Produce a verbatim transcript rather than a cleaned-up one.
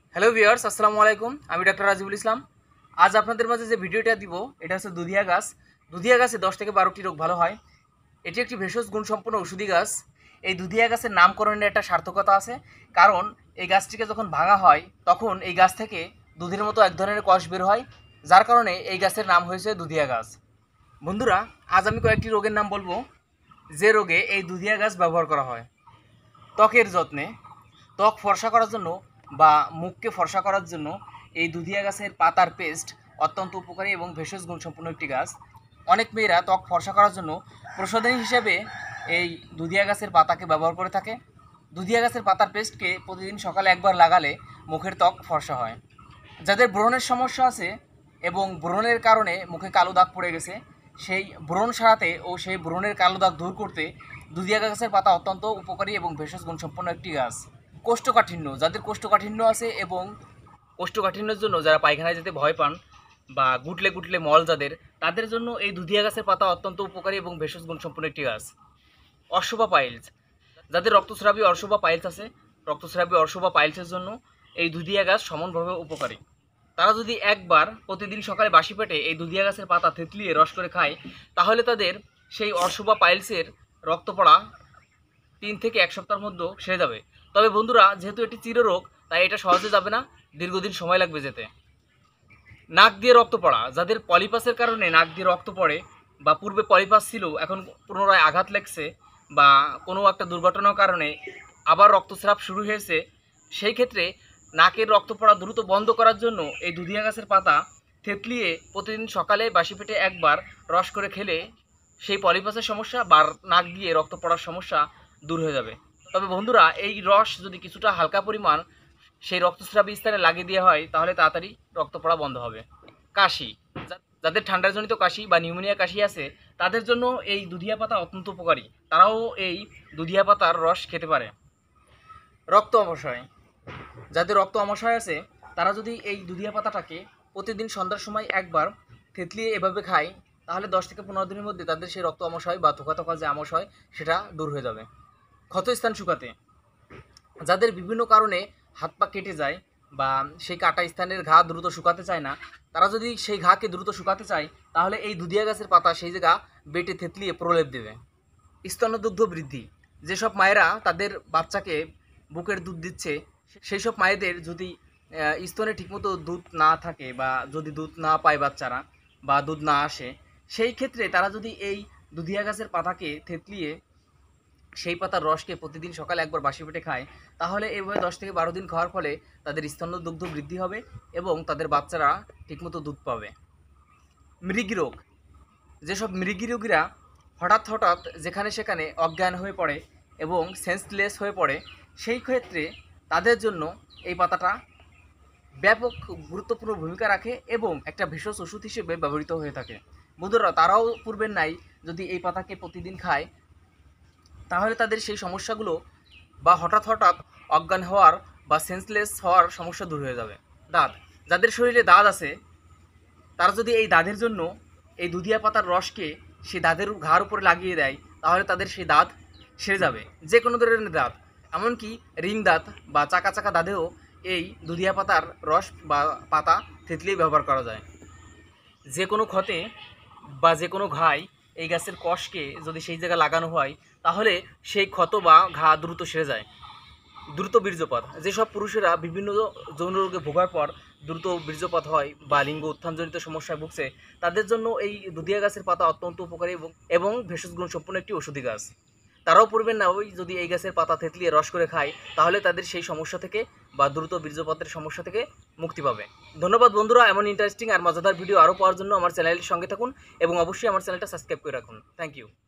Hello viewers, আসসালামু আলাইকুম। আমি ডাক্তার রাজিবুল ইসলাম। আজ আপনাদের মাঝে যে ভিডিওটা দিব এটা হচ্ছে দুধিয়া গাছ। দুধিয়া গাছে দশ থেকে বারোটি রোগ ভালো হয়। এটি একটি ভেষজ গুণসম্পন্ন ঔষধি গাছ। এই দুধিয়া গাছের নামকরণের একটা সার্থকতা আছে, কারণ এই গাছটিকে যখন ভাঙা হয় তখন এই গাছ থেকে দুধের মতো এক ধরনের কষ বের হয়, যার কারণে এই গাছের নাম হয়েছে দুধিয়া গাছ। বন্ধুরা, আজ আমি কয়েকটি রোগের নাম বলবো যে রোগে এই দুধিয়া গাছ ব্যবহার করা হয়। ত্বকের যত্নে, ত্বক ফর্সা করার জন্য বা মুখকে ফর্সা করার জন্য এই দুধিয়া গাছের পাতার পেস্ট অত্যন্ত উপকারী এবং ভেষজ গুণসম্পন্ন একটি গাছ। অনেক মেয়েরা ত্বক ফর্সা করার জন্য প্রসাধনী হিসেবে এই দুধিয়া গাছের পাতাকে ব্যবহার করে থাকে। দুধিয়া গাছের পাতার পেস্টকে প্রতিদিন সকালে একবার লাগালে মুখের ত্বক ফর্সা হয়। যাদের ব্রণের সমস্যা আছে এবং ব্রণের কারণে মুখে কালো দাগ পড়ে গেছে, সেই ব্রণ সারাতে ও সেই ব্রণের কালো দাগ দূর করতে দুধিয়া গাছের পাতা অত্যন্ত উপকারী এবং ভেষজ গুণসম্পন্ন একটি গাছ। কোষ্ঠকাঠিন্য, যাদের কোষ্ঠকাঠিন্য আছে এবং কোষ্ঠকাঠিন্যের জন্য যারা পায়খানায় যেতে ভয় পান বা গুটলে গুটলে মল যাদের, তাদের জন্য এই দুধিয়া গাছের পাতা অত্যন্ত উপকারী এবং ভেষজ গুণসম্পন্ন একটি গাছ। অর্শবা পাইলস, যাদের রক্তস্রাবী অর্শবা পাইলস আছে, রক্তস্রাবী অর্শবা পাইলসের জন্য এই দুধিয়া গাছ সমানভাবে উপকারী। তারা যদি একবার প্রতিদিন সকালে বাসি পেটে এই দুধিয়া গাছের পাতা থেতলিয়ে রস করে খায়, তাহলে তাদের সেই অর্শবা পাইলসের রক্ত পড়া তিন থেকে এক সপ্তাহের মধ্যে সেরে যাবে। তবে বন্ধুরা, যেহেতু এটি চিররোগ, তাই এটা সহজে যাবে না, দীর্ঘদিন সময় লাগবে যেতে। নাক দিয়ে রক্ত পড়া, যাদের পলিপাসের কারণে নাক দিয়ে রক্ত পড়ে বা পূর্বে পলিপাস ছিল এখন পুনরায় আঘাত লেগছে বা কোনো একটা দুর্ঘটনার কারণে আবার রক্তস্রাব শুরু হয়েছে, সেই ক্ষেত্রে নাকের রক্ত পড়া দ্রুত বন্ধ করার জন্য এই দুধিয়া গাছের পাতা থেতলিয়ে প্রতিদিন সকালে বাসি পেটে একবার রস করে খেলে সেই পলিপাসের সমস্যা বা নাক দিয়ে রক্ত পড়ার সমস্যা দূর হয়ে যাবে। তবে বন্ধুরা, এই রস যদি কিছুটা হালকা পরিমাণ সেই রক্তস্রাবী স্থানে লাগিয়ে দেওয়া হয়, তাহলে তাড়াতাড়ি রক্ত পড়া বন্ধ হবে। কাশি, যাদের ঠান্ডাজনিত কাশি বা নিউমোনিয়া কাশি আছে, তাদের জন্য এই দুধিয়া পাতা অত্যন্ত উপকারী। তারাও এই দুধিয়া পাতার রস খেতে পারে। রক্ত অবশয়, যাদের রক্ত অমাশয় আছে, তারা যদি এই দুধিয়া পাতাটাকে প্রতিদিন সন্ধ্যার সময় একবার থেতলিয়ে এভাবে খায়, তাহলে দশ থেকে পনেরো দিনের মধ্যে তাদের সেই রক্ত অমাশয় বা থোকা থোকা যে আমাশয় সেটা দূর হয়ে যাবে। ক্ষতস্থান শুকাতে, যাদের বিভিন্ন কারণে হাত পা কেটে যায় বা সেই কাটা স্থানের ঘা দ্রুত শুকাতে চায় না, তারা যদি সেই ঘাকে দ্রুত শুকাতে চায়, তাহলে এই দুধিয়া গাছের পাতা সেই জায়গা বেটে থেতলিয়ে প্রলেপ দেবে। স্তনদুগ্ধ বৃদ্ধি, যেসব মায়েরা তাদের বাচ্চাকে বুকের দুধ দিচ্ছে, সেই সব মায়েদের যদি স্তনে ঠিকমতো দুধ না থাকে বা যদি দুধ না পায় বাচ্চারা বা দুধ না আসে, সেই ক্ষেত্রে তারা যদি এই দুধিয়া গাছের পাতাকে থেতলিয়ে সেই পাতার রসকে প্রতিদিন সকালে একবার বাসি পেটে খায়, তাহলে এইভাবে দশ থেকে বারো দিন খাওয়ার ফলে তাদের স্তনদুগ্ধ বৃদ্ধি হবে এবং তাদের বাচ্চারা ঠিকমতো দুধ পাবে। মৃগী রোগ, যেসব মৃগী রোগীরা হঠাৎ হঠাৎ যেখানে সেখানে অজ্ঞান হয়ে পড়ে এবং সেন্সলেস হয়ে পড়ে, সেই ক্ষেত্রে তাদের জন্য এই পাতাটা ব্যাপক গুরুত্বপূর্ণ ভূমিকা রাখে এবং একটা ভেষজ ওষুধ হিসেবে ব্যবহৃত হয়ে থাকে। বন্ধুরা, তারাও পূর্বের নাই যদি এই পাতাকে প্রতিদিন খায়, তাহলে তাদের সেই সমস্যাগুলো বা হঠাৎ হঠাৎ অজ্ঞান হওয়ার বা সেন্সলেস হওয়ার সমস্যা দূর হয়ে যাবে। দাঁত, যাদের শরীরে দাঁত আছে, তারা যদি এই দাঁতের জন্য এই দুধিয়া পাতার রসকে সেই দাঁতের ঘাড় উপরে লাগিয়ে দেয়, তাহলে তাদের সেই দাঁত সেরে যাবে। যে কোনো ধরনের দাঁত, এমনকি রিং দাঁত বা চাকা চাকা দাঁতেও এই দুধিয়া পাতার রস বা পাতা থেতলিয়ে ব্যবহার করা যায়। যে কোনো ক্ষতে বা যে কোনো ঘায় এই গাছের কষকে যদি সেই জায়গায় লাগানো হয়, তাহলে সেই ক্ষত বা ঘা দ্রুত সেরে যায়। দ্রুত বীর্যপাত, যেসব পুরুষেরা বিভিন্ন যৌন রোগে ভোগার পর দ্রুত বীর্যপাত হয় বা লিঙ্গ উত্থানজনিত সমস্যায় ভুগছে, তাদের জন্য এই দুধিয়া গাছের পাতা অত্যন্ত উপকারী এবং এবং ভেষজ গুণ সম্পন্ন একটি ওষুধি গাছ। তারাও পূর্বের না ওই যদি এই গাছের পাতা থেতলিয়ে রস করে খায়, তাহলে তাদের সেই সমস্যা থেকে বা দ্রুত বীর্যপাতের সমস্যা থেকে মুক্তি পাবে। ধন্যবাদ বন্ধুরা, এমন ইন্টারেস্টিং আর মজাদার ভিডিও আরও পাওয়ার জন্য আমার চ্যানেলের সঙ্গে থাকুন এবং অবশ্যই আমার চ্যানেলটা সাবস্ক্রাইব করে রাখুন। Thank you.